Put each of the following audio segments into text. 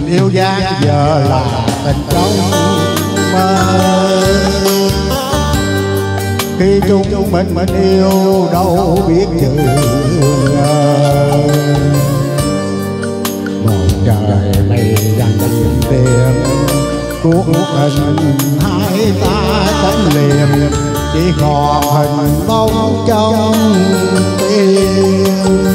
yêu gian giờ là tình trong mơ. Khi chúng mình yêu đâu biết chừng ngờ. Bầu trời mây dần tìm cuộc hình hai ta đánh liềm, chỉ còn hình bóng trong tim.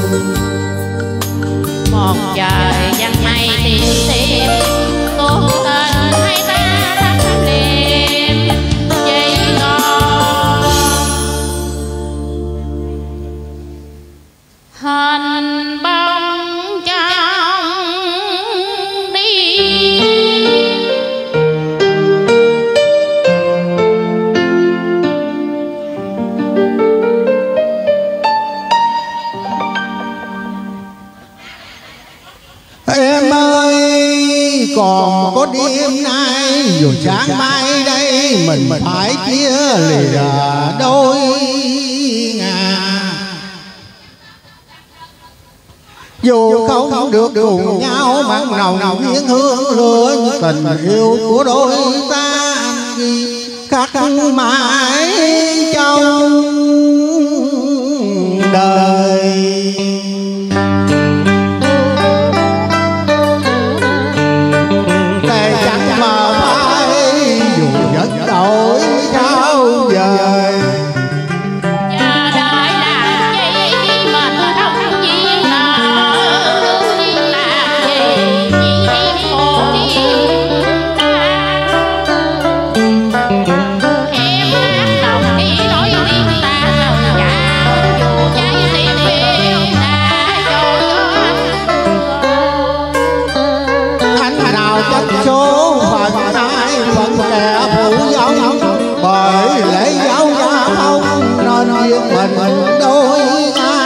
Một trời dần mây tìm cuộc tình hai ta đánh liềm, chỉ còn hình bóng trong đi. Em ơi còn có đêm nay rồi sáng mai đây mình phải chia lìa đôi ngà. Dù không được cùng nhau mặn nồng miếng hương lửa, tình yêu của đôi ta khắc mãi trong đời. Tay chẳng mờ mãi dù giấc đổi sao dời. Chờ đợi làm chi mình không duyên nợ, duyên làm gì chỉ thêm khổ thêm ta. Em hát lòng khi nói riêng ta lòng chào, dù trái tim yêu ta cho Anh nào chắc số phận ai phận kẻ phụ dông, bởi lễ giáo gia không nên duyên mình đôi ngã.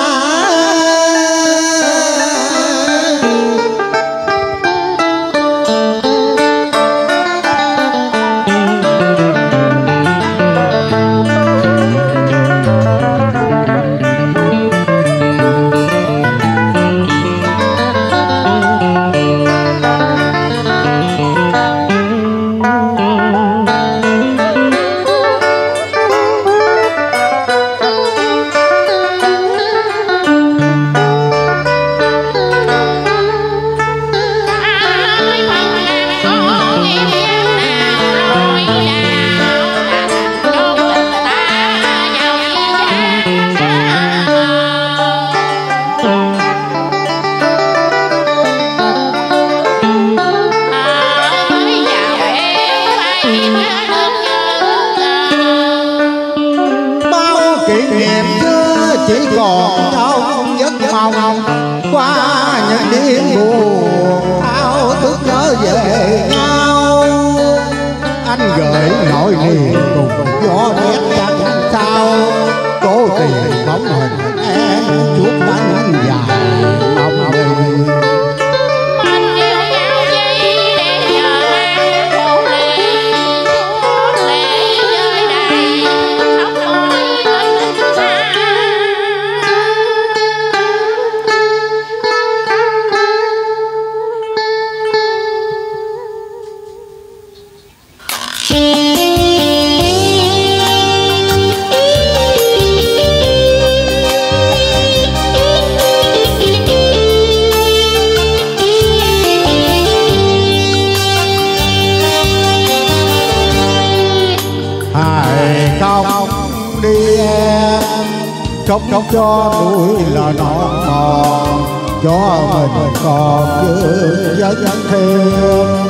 Kỷ niệm xưa chỉ còn trong giấc mộng, qua những đêm buồn thao thức nhớ về nhau. Anh gửi nỗi niềm cùng gió rét chẳng sao, cố tìm bóng hình em chuốt bánh dài mong mình. Không đi em, khóc cho núi là non mòn, cho mình còn giữ dân thêm.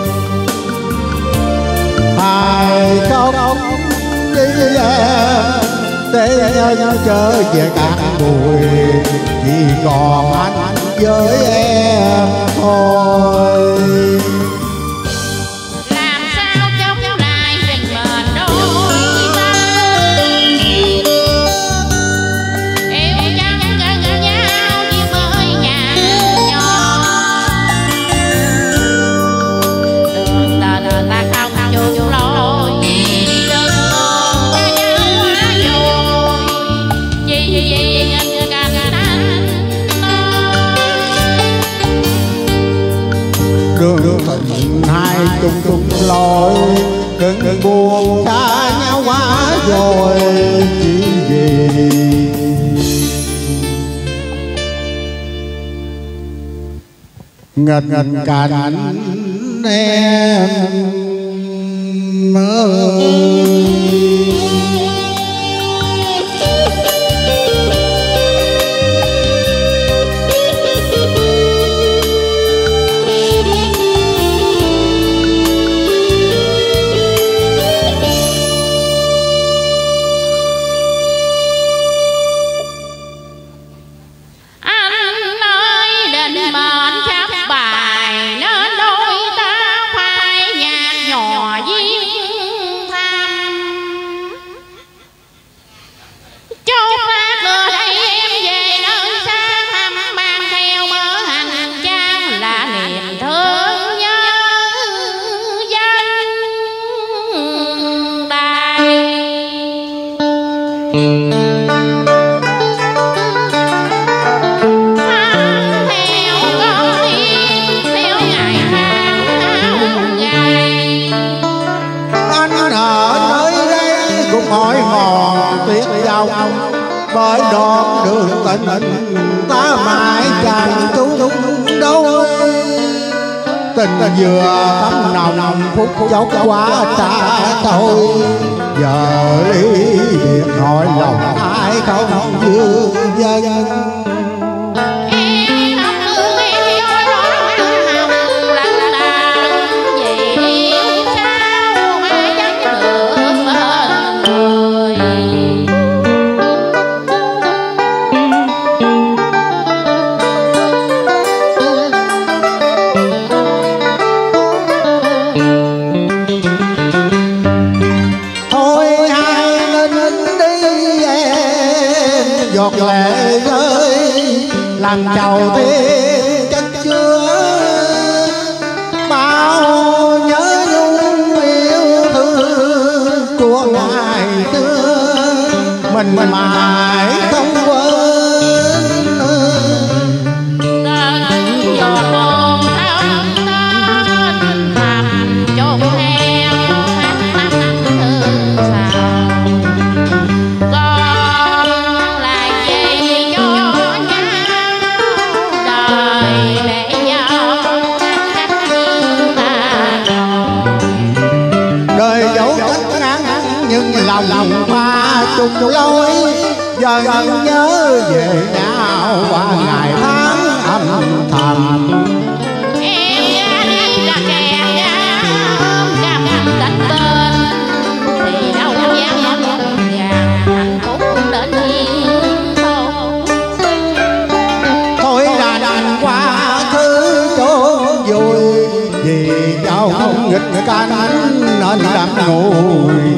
Ai không đi em, để nhân trở về cạn bụi, chỉ còn anh với em thôi. Đường coi chỉ vì nghịch cảnh em bởi đoạn đường tình ta mãi chẳng trúng đâu, tình vừa tấm nồng phút chốc quá xa thôi, giờ ly biệt hỏi lòng ai không dương dân. Giọt lệ rơi làm chầu thêm chất chứa bao nhớ nhung yêu thương của ngày xưa, mình mãi không quên. Giọt buồn thấm tên thầm chôn theo mắt thương sầu. Lòng qua chung lối giờ nhớ về nhau qua ngày tháng âm thầm. Em là kẻ cầm cánh bên thì đâu dám vàng hạnh phúc đến nhiên thôi là đành quá khứ trốn vui vì trong nghịch cảnh nên đắm ngùi.